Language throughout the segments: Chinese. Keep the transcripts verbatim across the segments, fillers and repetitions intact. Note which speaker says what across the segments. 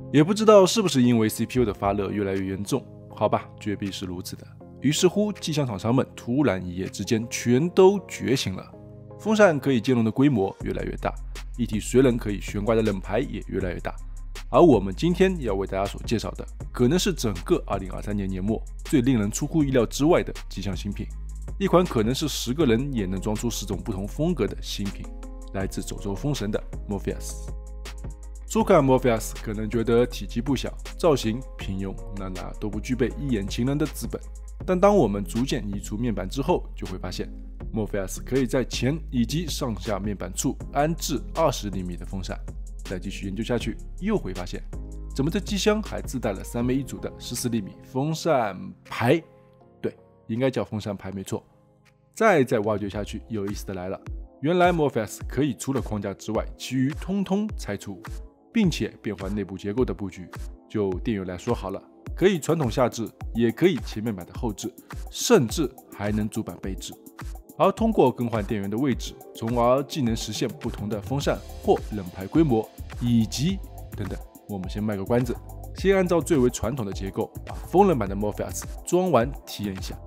Speaker 1: 也不知道是不是因为 C P U 的发热越来越严重，好吧，绝壁是如此的。于是乎，机箱厂商们突然一夜之间全都觉醒了，风扇可以兼容的规模越来越大，一体水冷可以悬挂的冷排也越来越大。而我们今天要为大家所介绍的，可能是整个二零二三年年末最令人出乎意料之外的机箱新品，一款可能是十个人也能装出十种不同风格的新品，来自走走风神的 Morpheus。初看 Morpheus 可能觉得体积不小，造型平庸，那那都不具备一眼情人的资本。但当我们逐渐移除面板之后，就会发现 Morpheus 可以在前以及上下面板处安置二十厘米的风扇。再继续研究下去，又会发现，怎么这机箱还自带了三枚一组的十四厘米风扇排？对，应该叫风扇排没错。再再挖掘下去，有意思的来了，原来 Morpheus 可以除了框架之外，其余通通拆除，并且变换内部结构的布局。就电源来说好了，可以传统下置，也可以前面板的后置，甚至还能主板背置。而通过更换电源的位置，从而既能实现不同的风扇或冷排规模，以及等等，我们先卖个关子，先按照最为传统的结构，把风冷版的 Morpheus 装完体验一下。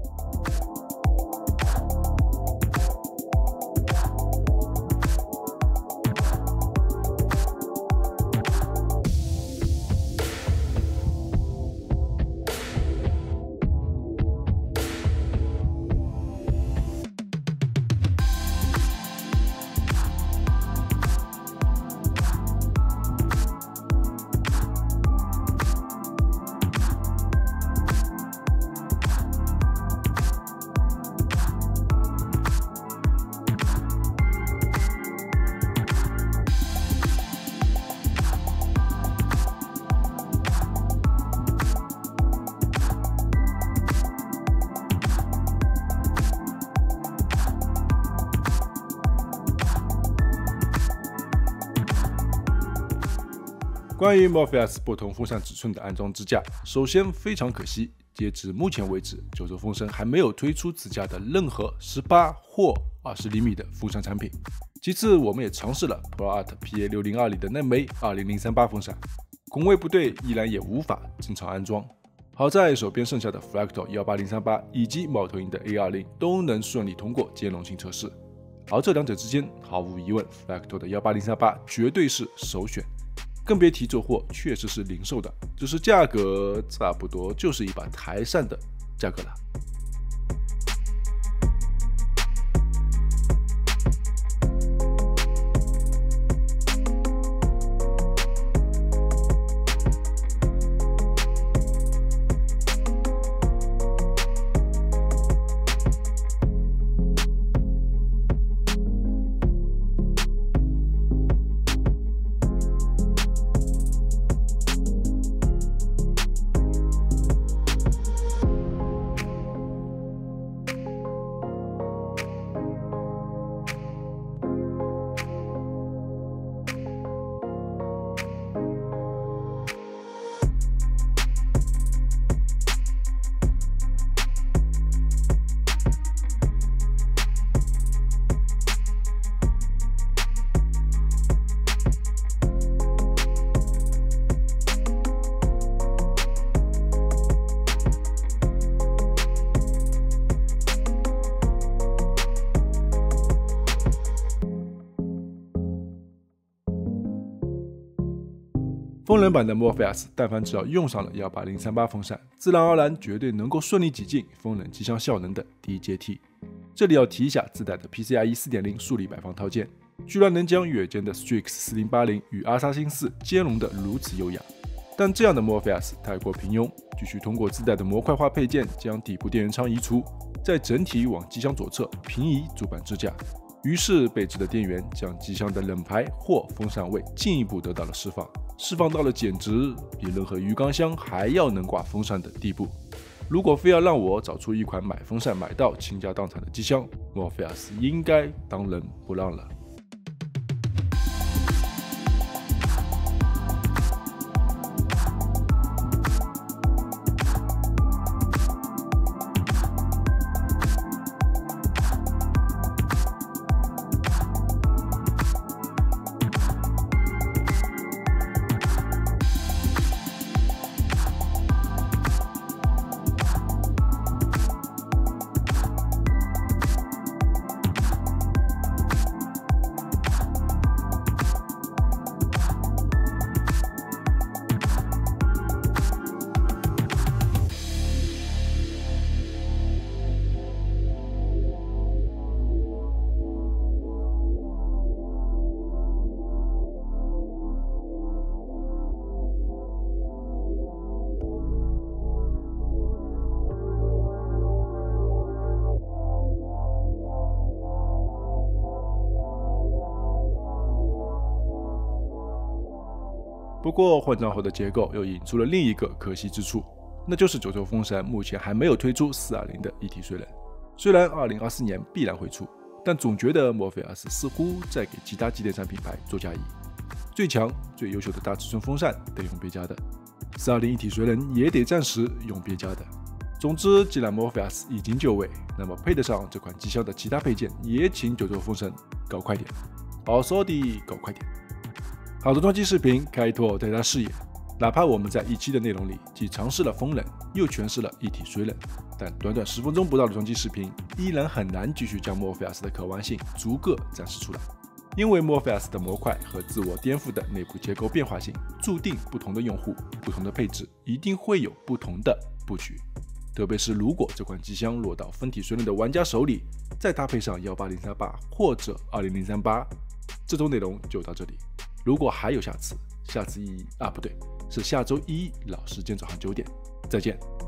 Speaker 1: 关于 Morpheus 不同风扇尺寸的安装支架，首先非常可惜，截至目前为止，九州风神还没有推出此架的任何十八或二十厘米的风扇产品。其次，我们也尝试了 ProArt P A 六零二 里的那枚二零零三八风扇，工位不对，依然也无法正常安装。好在手边剩下的 Fractal 一八零三八以及猫头鹰的 A 二十 都能顺利通过兼容性测试，而这两者之间，毫无疑问 Fractal 的一八零三八绝对是首选。更别提这货确实是零售的，只是价格差不多就是一把台扇的价格了。风冷版的 Morpheus 但凡只要用上了一八零三八风扇，自然而然绝对能够顺利挤进风冷机箱效能的第一阶梯。这里要提一下自带的 P C I E 四点零 数理摆放套件，居然能将月间的 Strix 四零八零与 Assassin 四兼容得如此优雅。但这样的 Morpheus 太过平庸，必须通过自带的模块化配件将底部电源仓移除，再整体往机箱左侧平移主板支架。于是背置的电源将机箱的冷排或风扇位进一步得到了释放，释放到了简直比任何鱼缸箱还要能挂风扇的地步。如果非要让我找出一款买风扇买到倾家荡产的机箱， Morpheus 应该当仁不让了。 不过换装后的结构又引出了另一个可惜之处，那就是九州风扇目前还没有推出四二零的一体水冷。虽然二零二四年必然会出，但总觉得墨菲尔斯似乎在给其他机电商品牌做嫁衣。最强、最优秀的大尺寸风扇得用别家的，四二零一体水冷也得暂时用别家的。总之，既然墨菲尔斯已经就位，那么配得上这款机箱的其他配件，也请九州风扇搞快点，好说的搞快点。好的装机视频开拓大家视野，哪怕我们在一期的内容里既尝试了风冷，又诠释了一体水冷，但短短十分钟不到的装机视频，依然很难继续将墨菲尔斯的可玩性逐个展示出来。因为墨菲尔斯的模块和自我颠覆的内部结构变化性，注定不同的用户、不同的配置一定会有不同的布局。特别是如果这款机箱落到分体水冷的玩家手里，再搭配上一八零三八或者二零零三八，这周内容就到这里。如果还有下次，下次一啊不对，是下周一老时间早上九点，再见。